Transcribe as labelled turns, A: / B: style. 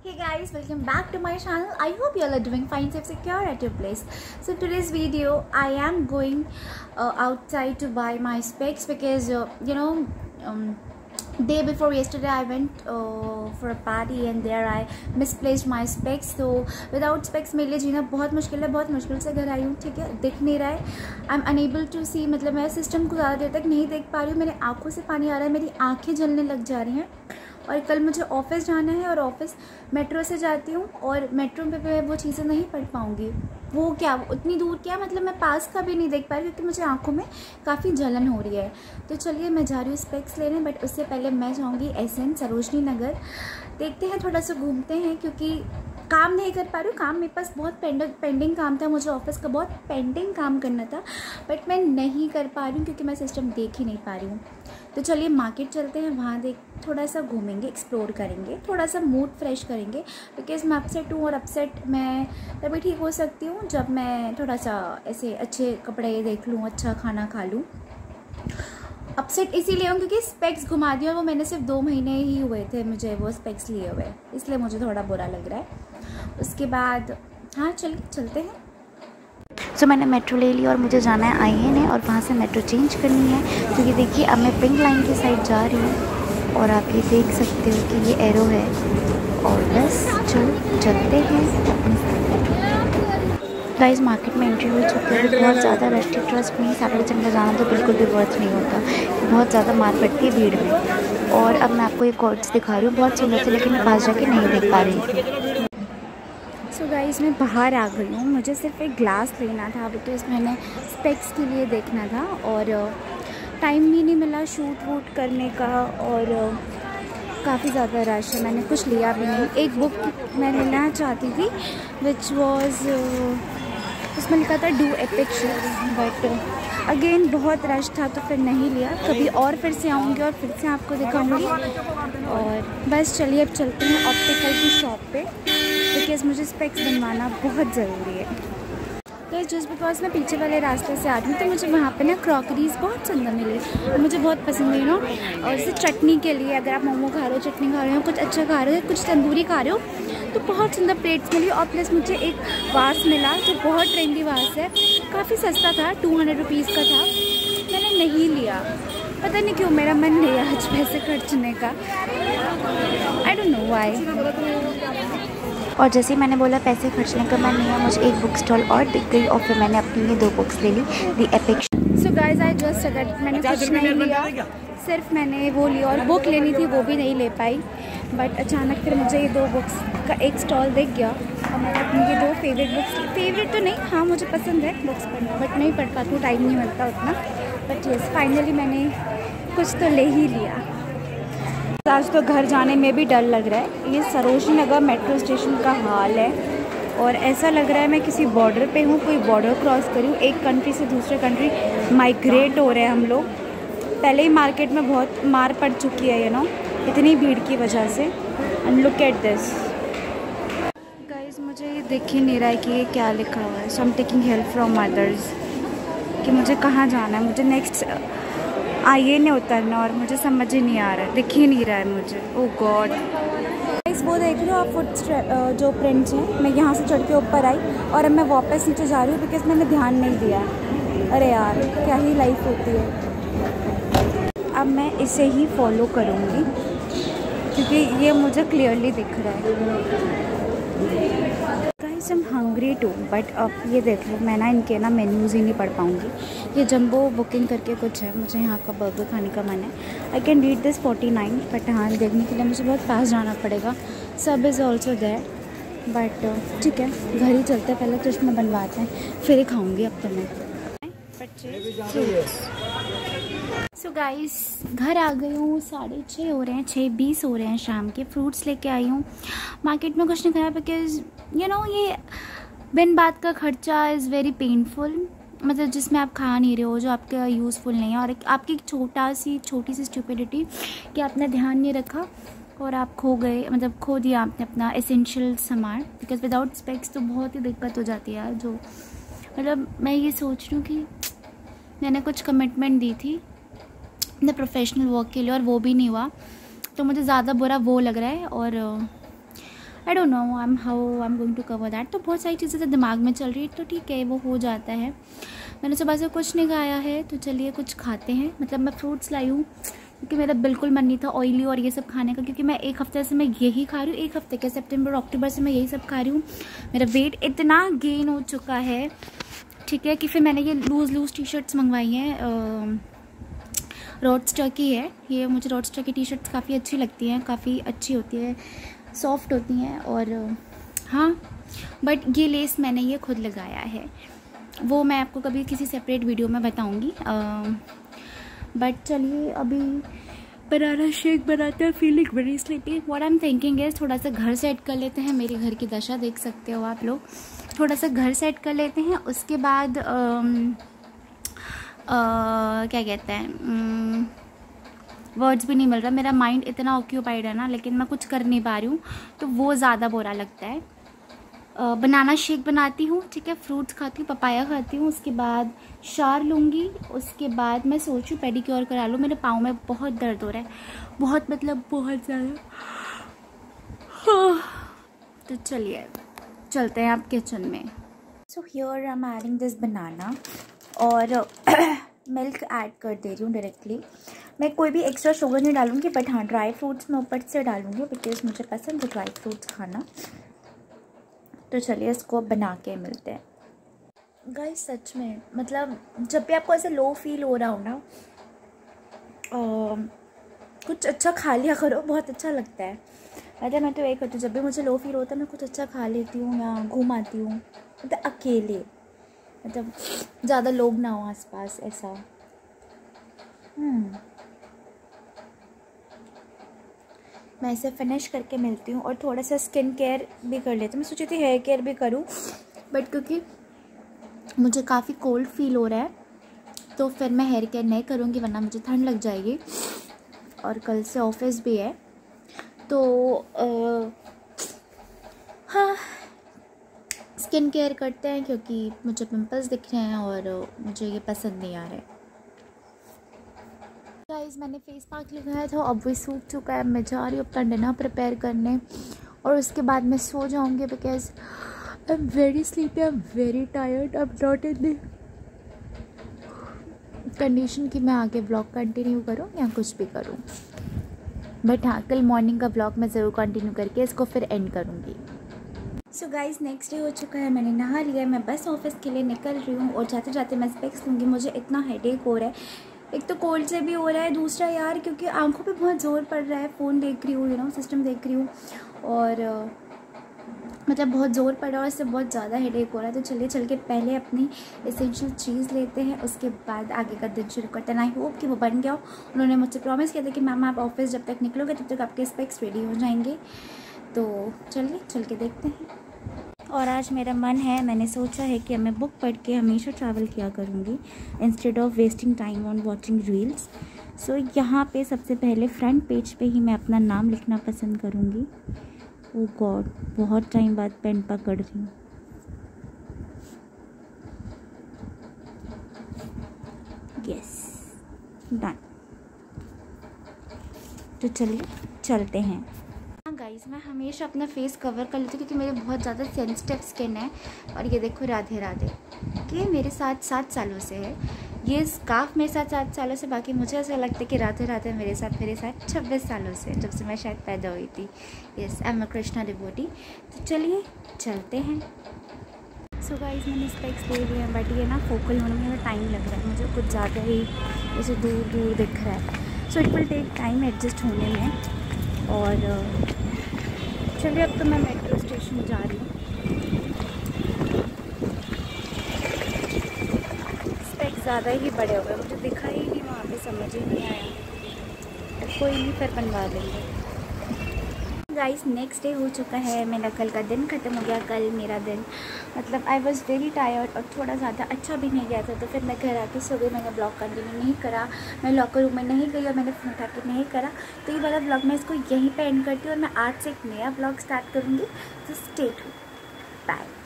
A: Hey guys, welcome back to my channel. I hope you all are doing fine, safe, secure at your place. So today's video, I am going outside to buy my specs because day before yesterday I went for a party and there I misplaced my specs. So without specs मेरे लिए जीना बहुत मुश्किल है, बहुत मुश्किल से घर आई हूँ, ठीक है, दिख नहीं रहा है. I am unable to see, मतलब मैं सिस्टम को ज़्यादा देर तक नहीं देख पा रही हूँ. मेरे आँखों से पानी आ रहा है, मेरी आँखें जलने लग जा रही हैं. और कल मुझे ऑफिस जाना है और ऑफिस मेट्रो से जाती हूँ और मेट्रो पे मैं वो चीज़ें नहीं पढ़ पाऊँगी. वो क्या उतनी दूर क्या, मतलब मैं पास का भी नहीं देख पा रही क्योंकि मुझे आंखों में काफ़ी जलन हो रही है. तो चलिए मैं जा रही हूँ स्पेक्स लेने, बट उससे पहले मैं जाऊँगी एसएन सरोजनी नगर. देखते हैं, थोड़ा सा घूमते हैं क्योंकि काम नहीं कर पा रही हूँ. काम मेरे पास बहुत पेंडिंग काम था, मुझे ऑफिस का बहुत पेंडिंग काम करना था, बट मैं नहीं कर पा रही हूँ क्योंकि मैं सिस्टम देख ही नहीं पा रही हूँ. तो चलिए मार्केट चलते हैं, वहाँ थोड़ा सा घूमेंगे, एक्सप्लोर करेंगे, थोड़ा सा मूड फ्रेश करेंगे. बिकॉज़ मैं अपसेट हूँ और अपसेट मैं तभी ठीक हो सकती हूँ जब मैं थोड़ा सा ऐसे अच्छे कपड़े देख लूँ, अच्छा खाना खा लूँ. अपसेट इसीलिए हूँ क्योंकि स्पेक्स घुमा दिया, वो मैंने सिर्फ 2 महीने ही हुए थे मुझे वो स्पेक्स लिए हुए, इसलिए मुझे थोड़ा बुरा लग रहा है. उसके बाद हाँ चलिए चलते हैं.
B: सो मैंने मेट्रो ले ली और मुझे जाना है आईएन है और वहाँ से मेट्रो चेंज करनी है. क्योंकि देखिए अब मैं पिंक लाइन की साइड जा रही हूँ और आप ये देख सकते हो कि ये एरो है. और बस चलते हैं. गाइस मार्केट में एंट्री हो चुकी है, बहुत ज़्यादा रश थी. ट्रस्ट में सैटरडे संडे जाना तो बिल्कुल भी वर्थ नहीं होता, बहुत ज़्यादा मार पड़ती है भीड़ में. और अब मैं आपको ये कॉर्ड्स दिखा रही हूँ, बहुत सुंदर थे लेकिन मैं पास जाके नहीं देख पा रही थी.
A: सो गाइस मैं बाहर आ गई हूँ. मुझे सिर्फ एक ग्लास लेना था बिकॉज मैंने स्पेक्स के लिए देखना था और टाइम भी नहीं मिला शूट वूट करने का और काफ़ी ज़्यादा रश है. मैंने कुछ लिया भी नहीं. एक बुक मैं लेना चाहती थी विच वॉज, उसमें लिखा था do epic shits, but again बहुत रश था तो फिर नहीं लिया. कभी और फिर से आऊँगी और फिर से आपको दिखाऊँगी. और बस चलिए अब चलते हैं ऑप्टिकल की शॉप पे बिकॉज़ मुझे स्पेक्स बनवाना बहुत ज़रूरी है. तो जस्ट बिकॉज मैं पीछे वाले रास्ते से आ रही हूँ तो मुझे वहाँ पे ना क्रॉकरीज बहुत सुंदर मिली और मुझे बहुत पसंद है और जैसे चटनी के लिए, अगर आप मोमो खा रहे हो, चटनी खा रहे हो, कुछ अच्छा खा रहे हो, कुछ तंदूरी खा रहे हो, तो बहुत सुंदर प्लेट्स मिली. और प्लस मुझे एक वास मिला जो बहुत ट्रेंडी वास है, काफ़ी सस्ता था, 200 रुपीज़ का था. मैंने नहीं लिया, पता नहीं क्यों मेरा मन नहीं है आज पैसे खर्चने का. I don't know why.
B: और जैसे ही मैंने बोला पैसे खर्चने का मन नहीं है, मुझे एक बुक स्टॉल और दिख गई और फिर मैंने अपने लिए 2 बुक्स ले ली, the epic.
A: So guys I just अगर मैंने कुछ नहीं लिया, सिर्फ मैंने वो लिया और बुक लेनी थी वो भी नहीं ले पाई. बट अचानक फिर मुझे ये 2 बुक्स का एक स्टॉल दिख गया और मैंने अपनी ये 2 फेवरेट बुक्स, फेवरेट तो नहीं, हाँ मुझे पसंद है बुक्स पढ़ना बट नहीं पढ़ पाती हूँ, टाइम नहीं मिलता उतना. बट यस फाइनली मैंने कुछ तो ले ही लिया. आज तो घर जाने में भी डर लग रहा है. ये सरोजनी नगर मेट्रो स्टेशन का हाल है और ऐसा लग रहा है मैं किसी बॉर्डर पे हूँ, कोई बॉर्डर क्रॉस करी हूँ. एक कंट्री से दूसरे कंट्री माइग्रेट हो रहे हैं हम लोग. पहले ही मार्केट में बहुत मार पड़ चुकी है इतनी भीड़ की वजह से. And look at this guys, मुझे ये दिख ही नहीं रहा है कि ये क्या लिखा हुआ है. So I am taking help from others कि मुझे कहाँ जाना है. मुझे नेक्स्ट आइए नहीं उतरना और मुझे समझ ही नहीं आ रहा है, दिख ही नहीं रहा है मुझे. ओह गॉड गाइस, वो देख लो आप फुट जो प्रिंट्स हैं. मैं यहाँ से चढ़ के ऊपर आई और अब मैं वापस नीचे जा रही हूँ बिकॉज मैंने ध्यान नहीं दिया. अरे यार क्या ही लाइफ होती है. अब मैं इसे ही फॉलो करूँगी क्योंकि ये मुझे क्लियरली दिख रहा है. Guys I am hungry too, but अब ये देख लो मैं इनके मेन्यूज़ ही नहीं पढ़ पाऊँगी. ये जंबो बुकिंग करके कुछ है, मुझे यहाँ का बर्गर खाने का मन है. I can read this 49, but हाँ देखने के लिए मुझे बहुत पास जाना पड़ेगा. सब इज़ ऑल्सो देयर, बट ठीक है घर ही चलते. पहले चश्मा बनवाते हैं फिर ही खाऊँगी अब तो मैं. सो गाइस घर आ गई हूँ, 6:30 हो रहे हैं, 6:20 हो रहे हैं शाम के. फ्रूट्स लेके आई हूँ. मार्केट में कुछ नहीं खाया बिकॉज ये बिन बात का खर्चा इज़ वेरी पेनफुल. मतलब जिसमें आप खा नहीं रहे हो, जो आपका यूज़फुल नहीं है, और आपकी छोटी सी स्टूपिडिटी कि आपने ध्यान नहीं रखा और आप खो गए, मतलब खो दिया आपने अपना एसेंशियल सामान. बिकॉज विदाउट स्पेक्स तो बहुत ही दिक्कत हो जाती है यार. जो मतलब मैं ये सोच रही हूँ कि मैंने कुछ कमिटमेंट दी थी अपने प्रोफेशनल वर्क के लिए और वो भी नहीं हुआ, तो मुझे ज़्यादा बुरा वो लग रहा है. और I don't know I am going to cover that. तो बहुत सारी चीज़ें तो दिमाग में चल रही है, तो ठीक है वो हो जाता है। मैंने सुबह से कुछ नहीं खाया है, तो चलिए कुछ खाते हैं। मतलब मैं फ्रूट्स लाई हूँ क्योंकि मेरा बिल्कुल मन नहीं था ऑयली और ये सब खाने का, क्योंकि मैं एक हफ्ते से मैं यही खा रही हूँ, एक हफ्ते के सितंबर अक्टूबर से मैं यही सब खा रही हूँ। मेरा वेट इतना गेन हो चुका है, ठीक है, कि फिर मैंने ये लूज़ टी शर्ट्स मंगवाई हैं। रॉडस्टर की है ये, मुझे रॉडस्टर की टी शर्ट्स काफ़ी अच्छी लगती हैं, काफ़ी अच्छी होती है, सॉफ्ट होती हैं। और हाँ, बट ये लेस मैंने ये खुद लगाया है, वो मैं आपको कभी किसी सेपरेट वीडियो में बताऊंगी। बट चलिए अभी बनाना शेक बनाते हैं। Feeling very sleepy. What I am thinking है थोड़ा सा घर सेट कर लेते हैं। मेरे घर की दशा देख सकते हो आप लोग। थोड़ा सा घर सेट कर लेते हैं, उसके बाद क्या कहते हैं, वर्ड्स भी नहीं मिल रहा, मेरा माइंड इतना ऑक्यूपाइड है ना, लेकिन मैं कुछ कर नहीं पा रही हूँ, तो वो ज़्यादा बुरा लगता है। बनाना शेक बनाती हूँ, ठीक है, फ्रूट्स खाती हूँ, पपाया खाती हूँ, उसके बाद शार लूँगी, उसके बाद मैं सोचूँ पेडिक्योर करा लूँ। मेरे पाँव में बहुत दर्द हो रहा है, बहुत मतलब बहुत ज़्यादा। तो चलिए चलते हैं आप किचन में। So here I am adding this banana और मिल्क ऐड कर दे रही हूँ डायरेक्टली। मैं कोई भी एक्स्ट्रा शुगर नहीं डालूँगी, बट हाँ ड्राई फ्रूट्स मैं ऊपर से डालूँगी बिकॉज मुझे पसंद है ड्राई फ्रूट्स खाना। तो चलिए इसको बना के मिलते हैं। गाइस सच में मतलब जब भी आपको ऐसे लो फील हो रहा हो ना, कुछ अच्छा खा लिया करो, बहुत अच्छा लगता है। मतलब मैं तो एक होती हूँ, जब भी मुझे लो फील होता है मैं कुछ अच्छा खा लेती हूँ या घूम आती हूँ, मतलब अकेले, मतलब ज़्यादा लोग ना हो आसपास ऐसा। मैं इसे फिनिश करके मिलती हूँ और थोड़ा सा स्किन केयर भी कर लेती हूँ। मैं सोची थी हेयर केयर भी करूँ, बट क्योंकि मुझे काफ़ी कोल्ड फील हो रहा है तो फिर मैं हेयर केयर नहीं करूँगी, वरना मुझे ठंड लग जाएगी और कल से ऑफिस भी है। तो हाँ, स्किन केयर करते हैं क्योंकि मुझे पिंपल्स दिख रहे हैं और मुझे ये पसंद नहीं आ रहा है। गाइस मैंने फेस पैक लगाया था, अब वो सूख चुका है। मैं जा रही हूँ अपना डिनर प्रिपेयर करने और उसके बाद मैं सो जाऊँगी because I am very sleepy, I am very tired, I am not in the condition कि मैं आगे व्लॉग कंटिन्यू करूँ या कुछ भी करूँ। बट हाँ, कल मॉर्निंग का व्लॉग मैं ज़रूर कंटिन्यू करके इसको फिर एंड करूँगी। सो गाइस नेक्स्ट डे हो चुका है, मैंने नहा लिया, मैं बस ऑफिस के लिए निकल रही हूँ और जाते जाते मैं स्पेक्स लूँगी। मुझे इतना हेडेक हो रहा है, एक तो कोल्ड से भी हो रहा है, दूसरा यार क्योंकि आंखों पे बहुत ज़ोर पड़ रहा है, फ़ोन देख रही हूँ, सिस्टम देख रही हूँ और मतलब बहुत ज़ोर पड़ रहा है और इससे बहुत ज़्यादा हेडेक हो रहा है। तो चलिए चल के पहले अपनी एसेंशियल चीज़ लेते हैं, उसके बाद आगे का दिन शुरू करते हैं। आई होप कि वो बन गया हो। उन्होंने मुझसे प्रॉमिस किया था कि मैम आप ऑफिस जब तक निकलोगे तब तक आपके स्पेक्स रेडी हो जाएंगे। तो चलिए चल के देखते हैं। और आज मेरा मन है, मैंने सोचा है कि मैं बुक पढ़ के हमेशा ट्रैवल किया करूँगी instead of wasting time on watching reels. So यहाँ पे सबसे पहले फ्रंट पेज पे ही मैं अपना नाम लिखना पसंद करूँगी। ओह गॉड, बहुत टाइम बाद पेन पकड़ रही हूँ। Yes done. तो चलिए चलते हैं। गाइस मैं हमेशा अपना फेस कवर कर लेती हूँ क्योंकि मेरे बहुत ज़्यादा सेंसिटिव स्किन है। और ये देखो राधे राधे, कि मेरे साथ 7 सालों से है ये स्कार्फ, मेरे साथ 7 सालों से। बाकी मुझे ऐसा लगता है कि राधे राधे मेरे साथ 26 सालों से, जब से मैं शायद पैदा हुई थी। Yes, I am a Krishna devotee. तो चलिए चलते हैं। सो गाइस मैंने स्पेक्स ले लिए हैं, बट ये ना फोकल होने में टाइम लग रहा है, मुझे कुछ ज़्यादा ही जैसे दूर दूर दिख रहा है। So it will take time adjust होने में। और चलिए अब तो मैं मेट्रो स्टेशन जा रही हूँ। स्पेक्स ज़्यादा ही बड़े हो गए, मुझे दिखा ही नहीं वहाँ पे, समझ ही नहीं आया। कोई नहीं, फिर बनवा लेंगे। गाइस नेक्स्ट डे हो चुका है, मेरा कल का दिन ख़त्म हो गया। कल मेरा दिन मतलब आई वॉज़ वेरी टायर्ड और थोड़ा ज़्यादा अच्छा भी नहीं गया था। तो फिर मैं घर आके सुबह मैंने ब्लॉग कंटिन्यू नहीं करा, मैं लॉकर रूम में नहीं गई और मैंने फ़ोन उठा के नहीं करा। तो ये वाला ब्लॉग मैं इसको यहीं पे एंड करती हूँ और मैं आज से एक नया ब्लॉग स्टार्ट करूँगी। तो स्टे ट्यून्ड, बाय।